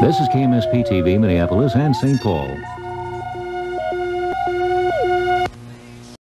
This is KMSP TV, Minneapolis and St. Paul.